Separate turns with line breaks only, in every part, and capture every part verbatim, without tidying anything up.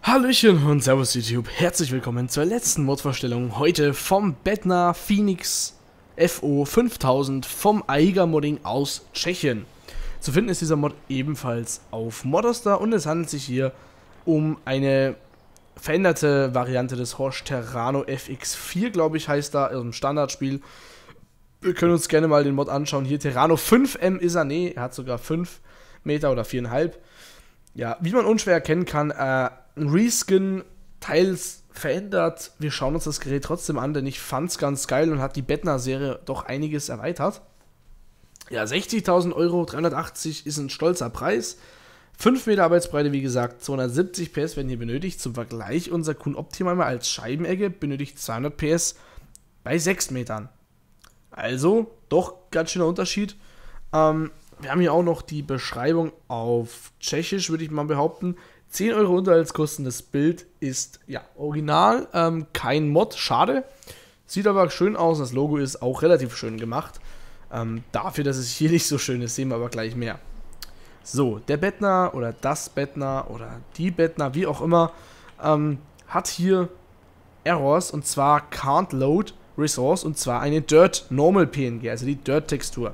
Hallöchen und Servus YouTube, herzlich willkommen zur letzten Mod-Vorstellung heute vom Bednar Phoenix F O fünftausend vom Aiga Modding aus Tschechien. Zu finden ist dieser Mod ebenfalls auf Modderstar und es handelt sich hier um eine veränderte Variante des Horsch Terrano F X vier, glaube ich, heißt da, im Standardspiel. Wir können uns gerne mal den Mod anschauen. Hier Terrano fünf M ist er, nee, er hat sogar fünf Meter oder vier Komma fünf. Ja, wie man unschwer erkennen kann, äh, ein Reskin, teils verändert. Wir schauen uns das Gerät trotzdem an, denn ich fand es ganz geil und hat die Bednar-Serie doch einiges erweitert. Ja, sechzigtausend Euro, dreihundertachtzig ist ein stolzer Preis. fünf Meter Arbeitsbreite, wie gesagt, zweihundertsiebzig P S werden hier benötigt. Zum Vergleich, unser Kun Optimer als Scheibenegge benötigt zweihundert P S bei sechs Metern. Also, doch ganz schöner Unterschied. Ähm, wir haben hier auch noch die Beschreibung auf Tschechisch, würde ich mal behaupten. zehn Euro Unterhaltskosten, das Bild ist, ja, original, ähm, kein Mod, schade. Sieht aber schön aus, das Logo ist auch relativ schön gemacht. Ähm, dafür, dass es hier nicht so schön ist, sehen wir aber gleich mehr. So, der Bednar oder das Bednar oder die Bednar, wie auch immer, ähm, hat hier Errors und zwar Can't Load Resource und zwar eine Dirt Normal P N G, also die Dirt Textur.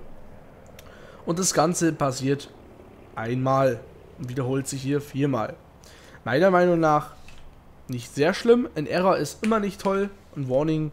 Und das Ganze passiert einmal und wiederholt sich hier viermal. Meiner Meinung nach nicht sehr schlimm. Ein Error ist immer nicht toll. Ein Warning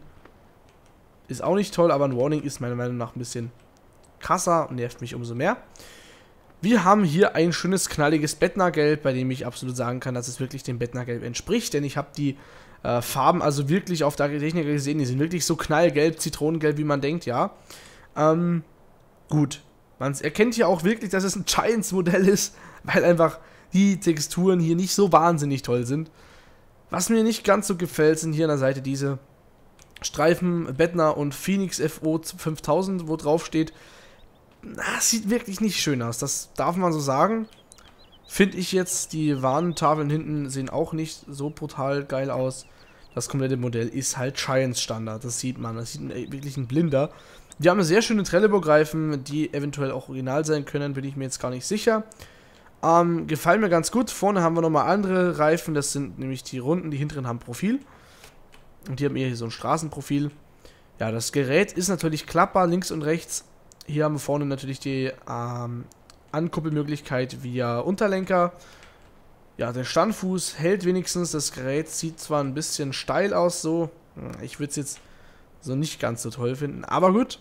ist auch nicht toll, aber ein Warning ist meiner Meinung nach ein bisschen krasser und nervt mich umso mehr. Wir haben hier ein schönes knalliges Bednar-Gelb, bei dem ich absolut sagen kann, dass es wirklich dem Bednar-Gelb entspricht, denn ich habe die äh, Farben also wirklich auf der Techniker gesehen, die sind wirklich so knallgelb, zitronengelb, wie man denkt, ja. Ähm, gut. Man erkennt hier auch wirklich, dass es ein Giants-Modell ist, weil einfach die Texturen hier nicht so wahnsinnig toll sind. Was mir nicht ganz so gefällt, sind hier an der Seite diese Streifen Bednar und Phoenix F O fünftausend, wo drauf steht. Na, sieht wirklich nicht schön aus, das darf man so sagen. Finde ich jetzt, die Warntafeln hinten sehen auch nicht so brutal geil aus. Das komplette Modell ist halt Giants-Standard, das sieht man, das sieht wirklich ein Blinder. Wir haben sehr schöne Trelleborg-Reifen, die eventuell auch original sein können, bin ich mir jetzt gar nicht sicher. Ähm, gefallen mir ganz gut. Vorne haben wir nochmal andere Reifen, das sind nämlich die runden, die hinteren haben Profil. Und die haben eher hier so ein Straßenprofil. Ja, das Gerät ist natürlich klappbar, links und rechts. Hier haben wir vorne natürlich die ähm, Ankuppelmöglichkeit via Unterlenker. Ja, der Standfuß hält wenigstens, das Gerät sieht zwar ein bisschen steil aus so. Ich würde es jetzt so nicht ganz so toll finden, aber gut.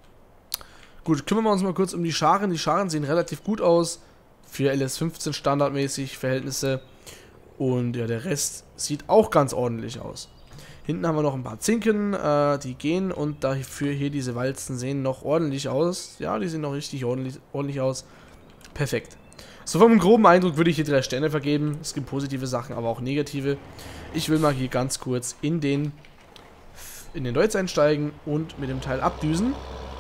Gut, kümmern wir uns mal kurz um die Scharen. Die Scharen sehen relativ gut aus. Für L S fünfzehn standardmäßig Verhältnisse. Und ja, der Rest sieht auch ganz ordentlich aus. Hinten haben wir noch ein paar Zinken, äh, die gehen. Und dafür hier diese Walzen sehen noch ordentlich aus. Ja, die sehen noch richtig ordentlich, ordentlich aus. Perfekt. So vom groben Eindruck würde ich hier drei Sterne vergeben. Es gibt positive Sachen, aber auch negative. Ich will mal hier ganz kurz in den in den Deutz einsteigen und mit dem Teil abdüsen.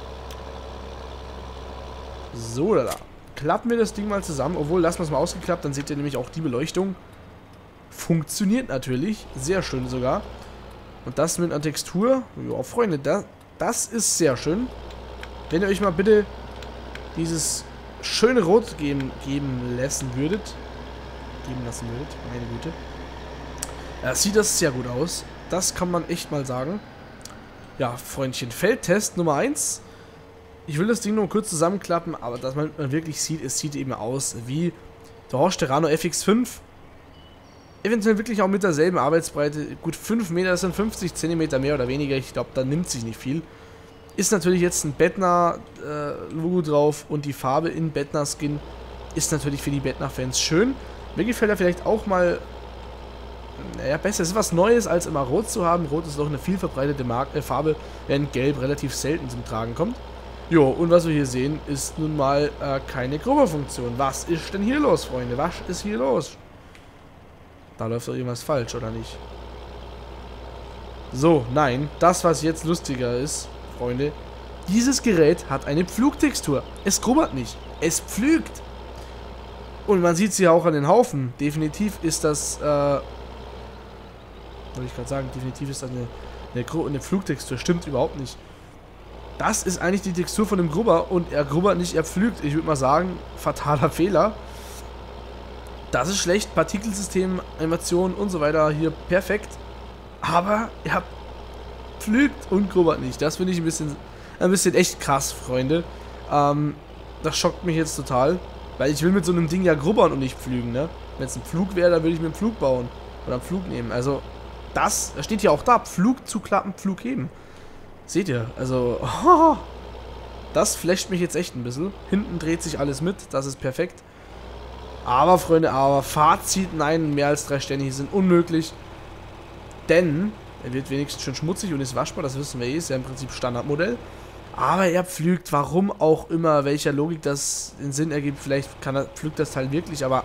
So, da, da. Klappen wir das Ding mal zusammen. Obwohl, lassen wir es mal ausgeklappt, dann seht ihr nämlich auch die Beleuchtung. Funktioniert natürlich. Sehr schön sogar. Und das mit einer Textur. Ja, Freunde, das, das ist sehr schön. Wenn ihr euch mal bitte dieses schöne Rot geben, geben lassen würdet. Geben lassen würdet, meine Güte. Ja, sieht das sehr gut aus. Das kann man echt mal sagen. Ja, Freundchen, Feldtest Nummer eins. Ich will das Ding nur kurz zusammenklappen, aber dass man wirklich sieht, es sieht eben aus wie der Horsch Terrano F X fünf. Eventuell wirklich auch mit derselben Arbeitsbreite. Gut, fünf Meter, das sind fünfzig Zentimeter mehr oder weniger. Ich glaube, da nimmt sich nicht viel. Ist natürlich jetzt ein Bednar-Logo äh, drauf und die Farbe in Bednar-Skin ist natürlich für die Bednar-Fans schön. Mir gefällt er vielleicht auch mal. Naja, besser. Es ist was Neues, als immer Rot zu haben. Rot ist doch eine viel verbreitete Mark äh, Farbe, während Gelb relativ selten zum Tragen kommt. Jo, und was wir hier sehen, ist nun mal äh, keine Grubberfunktion. Was ist denn hier los, Freunde? Was ist hier los? Da läuft doch irgendwas falsch, oder nicht? So, nein. Das, was jetzt lustiger ist, Freunde, dieses Gerät hat eine Pflugtextur. Es grubbert nicht. Es pflügt. Und man sieht es ja auch an den Haufen. Definitiv ist das, äh... wollte ich gerade sagen, definitiv ist das eine, eine, eine Flugtextur. Stimmt überhaupt nicht. Das ist eigentlich die Textur von dem Grubber und er grubbert nicht, er pflügt. Ich würde mal sagen, fataler Fehler. Das ist schlecht. Partikelsystem, Animation und so weiter hier perfekt. Aber er pflügt und grubbert nicht. Das finde ich ein bisschen, ein bisschen echt krass, Freunde. Ähm, das schockt mich jetzt total. Weil ich will mit so einem Ding ja grubbern und nicht pflügen, ne? Wenn es ein Pflug wäre, dann würde ich mir einen Pflug bauen. Oder einen Pflug nehmen. Also, das, das steht ja auch da. Pflug zuklappen, Pflug heben. Seht ihr? Also, oh, das flasht mich jetzt echt ein bisschen. Hinten dreht sich alles mit. Das ist perfekt. Aber, Freunde, aber Fazit, nein, mehr als drei Sterne hier sind unmöglich. Denn er wird wenigstens schön schmutzig und ist waschbar. Das wissen wir eh. Ist ja im Prinzip Standardmodell. Aber er pflügt, warum auch immer, welcher Logik das den Sinn ergibt. Vielleicht kann er, pflügt das Teil wirklich, aber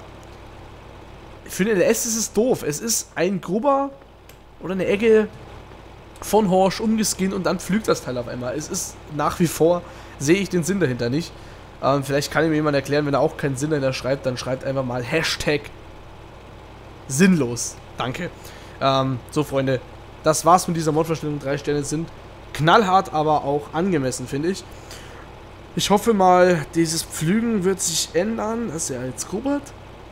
für den L S ist es doof. Es ist ein Grubber oder eine Ecke von Horsch umgeskinnt und dann pflügt das Teil auf einmal. Es ist nach wie vor, sehe ich den Sinn dahinter nicht. Ähm, vielleicht kann mir jemand erklären, wenn er auch keinen Sinn dahinter schreibt, dann schreibt einfach mal Hashtag sinnlos. Danke. Ähm, so, Freunde, das war's mit dieser Modvorstellung. Drei Sterne sind knallhart, aber auch angemessen, finde ich. Ich hoffe mal, dieses Pflügen wird sich ändern, dass er jetzt grubbert.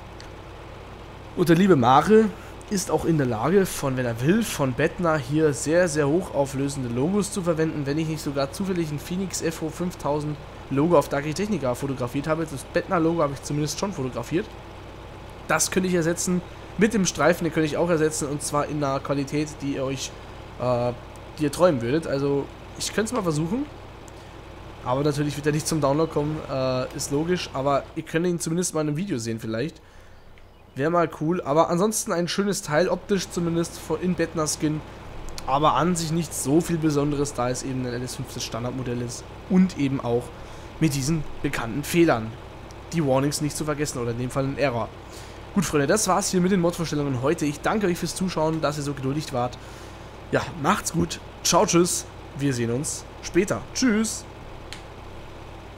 Und der liebe Mare ist auch in der Lage, von, wenn er will, von Bettner hier sehr, sehr hochauflösende Logos zu verwenden, wenn ich nicht sogar zufällig ein Phoenix F O fünftausend Logo auf Darky Technica fotografiert habe. Das Bettner Logo habe ich zumindest schon fotografiert. Das könnte ich ersetzen mit dem Streifen, den könnte ich auch ersetzen, und zwar in einer Qualität, die ihr euch äh, die ihr träumen würdet. Also ich könnte es mal versuchen, aber natürlich wird er nicht zum Download kommen, äh, ist logisch, aber ihr könnt ihn zumindest mal in einem Video sehen vielleicht. Wäre mal cool, aber ansonsten ein schönes Teil, optisch zumindest in Bettner Skin, aber an sich nicht so viel Besonderes, da es eben ein L S fünf das Standardmodell ist und eben auch mit diesen bekannten Fehlern. Die Warnings nicht zu vergessen oder in dem Fall ein Error. Gut, Freunde, das war's hier mit den Mod-Vorstellungen heute. Ich danke euch fürs Zuschauen, dass ihr so geduldig wart. Ja, macht's gut. Ciao, tschüss. Wir sehen uns später. Tschüss.